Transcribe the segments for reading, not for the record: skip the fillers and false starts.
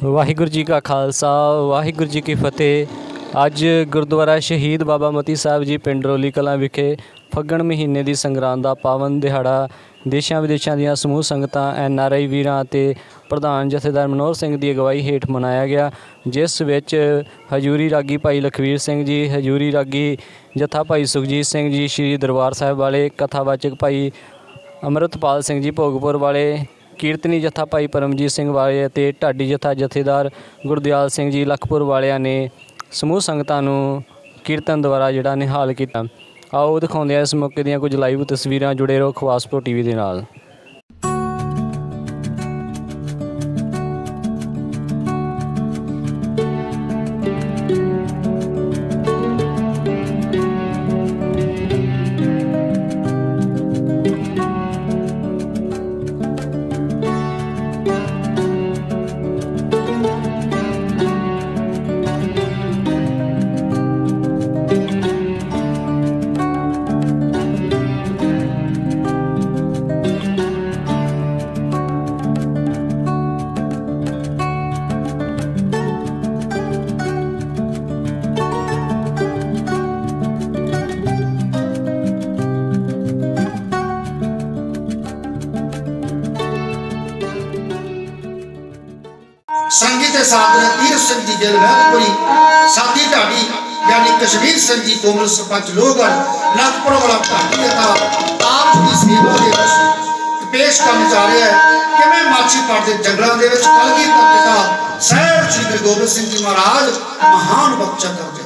वाहिगुरू जी का खालसा वाहिगुरू जी की फतेह। अज गुरुद्वारा शहीद बाबा मोती साहब जी पिंड रोली कलां विखे फग्गण महीने की संगरांद का पावन दिहाड़ा देशों विदेशों ਦੀਆਂ समूह संगतां NRI वीरां ते प्रधान जथेदार मनोहर सिंह की अगवाई हेठ मनाया गया, जिस विच हजूरी रागी भाई लखवीर सिंह जी, हजूरी रागी जत्था भाई सुखजीत सिंह जी, श्री दरबार साहिब वाले कथावाचक भाई अमृतपाल सिंह जी भोगपुर वाले, कीर्तनी जत्था भाई परमजीत सिंह वाले ते ढाडी जत्था जथेदार गुरदयाल सिंह जी लखपुर वालियां ने समूह संगतां नूं कीर्तन द्वारा जिहड़ा निहाल किया। आओ दिखाउंदे इस मौके दीयां कुछ लाइव तस्वीरां। जुड़े रहो खवास प्रो TV दे नाल। संगीत के साथ ने तीर सिंह जी जेल महतपुरी साथी ढाडी यानी कश्मीर सिंह जी कोमल सरपंच लोहगढ़ नागपुर वाला ढाडी जथा आप की सेवा के पेश करने जा रहे हैं कि मैं माछीपाड़ के जंगलों के कलगी का पिता सैयद श्री गुरु गोबिंद सिंह जी महाराज महान बख्शा करते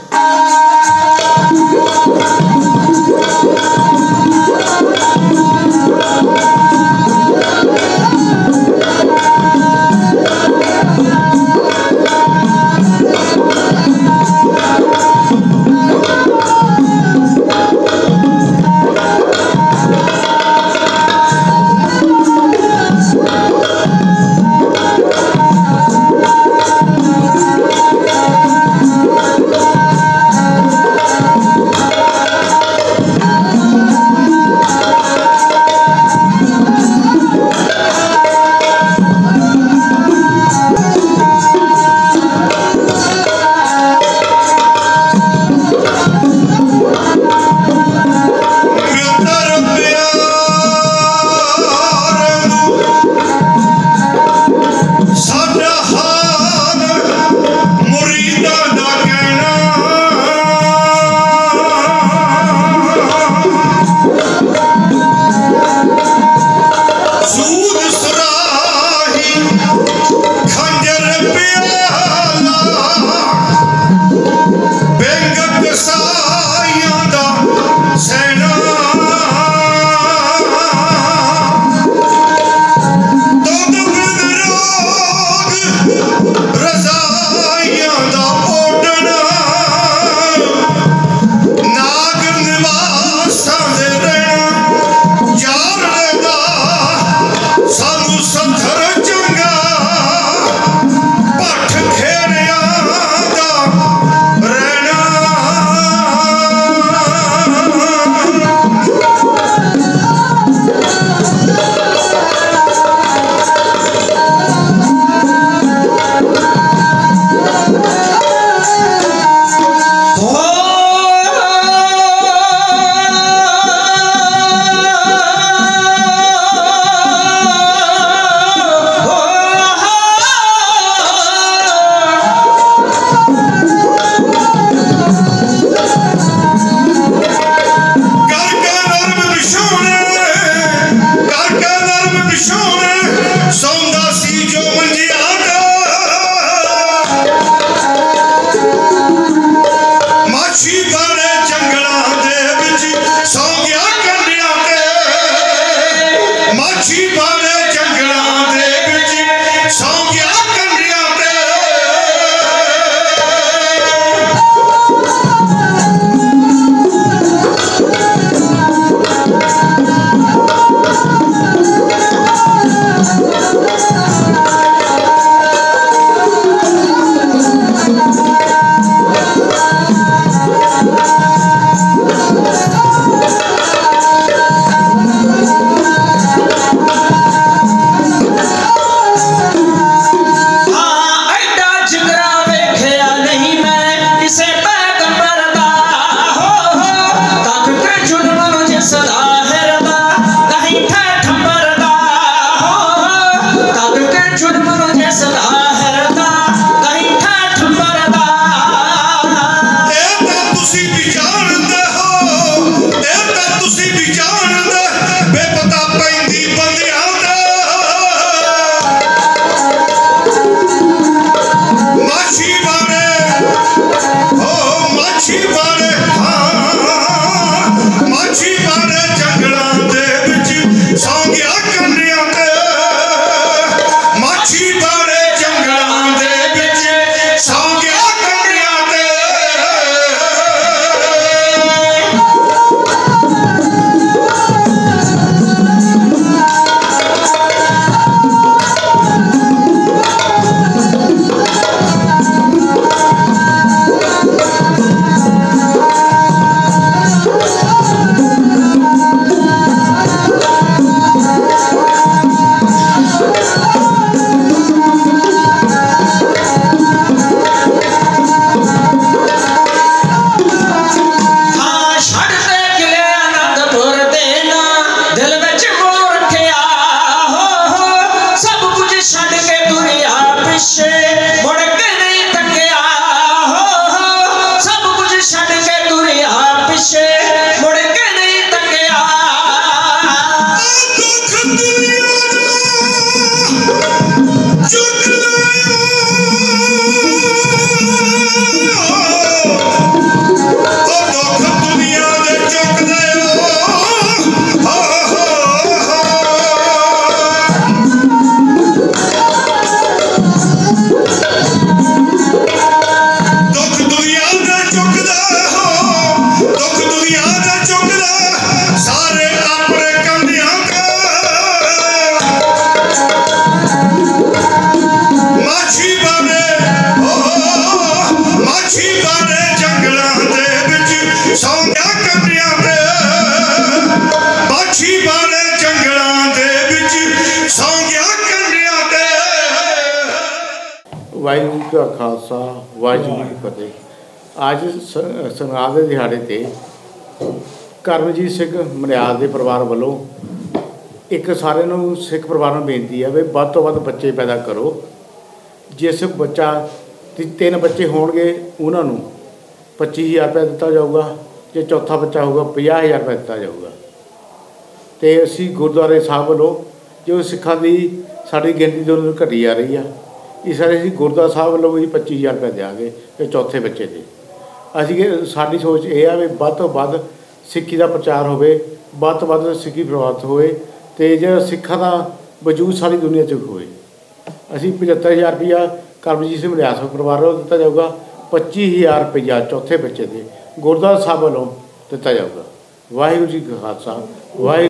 ਵਾਹਿਗੁਰੂ ਜੀ ਕਾ ਖਾਲਸਾ ਵਾਹਿਗੁਰੂ ਜੀ ਕੀ ਫਤਿਹ। ਅੱਜ ਸੰਗਰਾਂਦ ਦੇ ਦਿਹਾੜੇ 'ਤੇ ਕਰਮਜੀਤ ਸਿੰਘ ਮਨਿਆਲ ਦੇ ਪਰਿਵਾਰ ਵੱਲੋਂ ਇੱਕ ਸਾਰਿਆਂ ਨੂੰ ਸਿੱਖ ਪਰਿਵਾਰ ਨੂੰ ਬੇਨਤੀ ਹੈ ਵੀ ਵੱਧ ਤੋਂ ਵੱਧ ਬੱਚੇ ਪੈਦਾ ਕਰੋ। ਜਿਸ ਬੱਚਾ 3 ਬੱਚੇ ਹੋਣਗੇ ਉਹਨਾਂ ਨੂੰ 25,000 ਰੁਪਏ ਦਿੱਤਾ ਜਾਊਗਾ, ਜੇ ਚੌਥਾ ਬੱਚਾ ਹੋਊਗਾ 50,000 ਰੁਪਏ ਦਿੱਤਾ ਜਾਊਗਾ। ਅਤੇ ਅਸੀਂ ਗੁਰਦੁਆਰੇ ਸਾਹਿਬ ਵੱਲੋਂ ਜੋ ਸਿੱਖਾਂ ਦੀ ਸਾਡੀ ਗਿਣਤੀ ਦਿਨੋਂ ਦਿਨ ਘਟੀ ਜਾ ਰਹੀ ਆ, ਇਸ ਕਰਕੇ ਅਸੀਂ ਗੁਰਦੁਆਰਾ ਸਾਹਿਬ ਵੱਲੋਂ ਵੀ 25,000 ਰੁਪਏ ਦਿਆਂਗੇ ਅਤੇ ਚੌਥੇ ਬੱਚੇ 'ਤੇ। ਅਸੀਂ ਸਾਡੀ ਸੋਚ ਇਹ ਆ ਵੀ ਵੱਧ ਤੋਂ ਵੱਧ ਸਿੱਖੀ ਦਾ ਪ੍ਰਚਾਰ ਹੋਵੇ, ਵੱਧ ਤੋਂ ਵੱਧ ਸਿੱਖੀ ਪ੍ਰਭਾਵਿਤ ਹੋਵੇ ਅਤੇ ਜਿਹੜਾ ਸਿੱਖਾਂ ਦਾ ਵਜੂਦ ਸਾਰੀ ਦੁਨੀਆ 'ਚ ਹੋਵੇ। ਅਸੀਂ 75,000 ਰੁਪਈਆ ਕਰਮਜੀਤ ਸਿੰਘ ਮਨਿਆਲ ਪਰਿਵਾਰ ਵੱਲੋਂ ਦਿੱਤਾ ਜਾਊਗਾ, 25,000 ਰੁਪਈਆ ਚੌਥੇ ਬੱਚੇ 'ਤੇ ਗੁਰਦੁਆਰਾ ਸਾਹਿਬ ਵੱਲੋਂ ਦਿੱਤਾ ਜਾਊਗਾ। ਵਾਹਿਗੁਰੂ ਜੀ ਕਾ ਖਾਲਸਾ ਵਾਹਿਗੁਰੂ।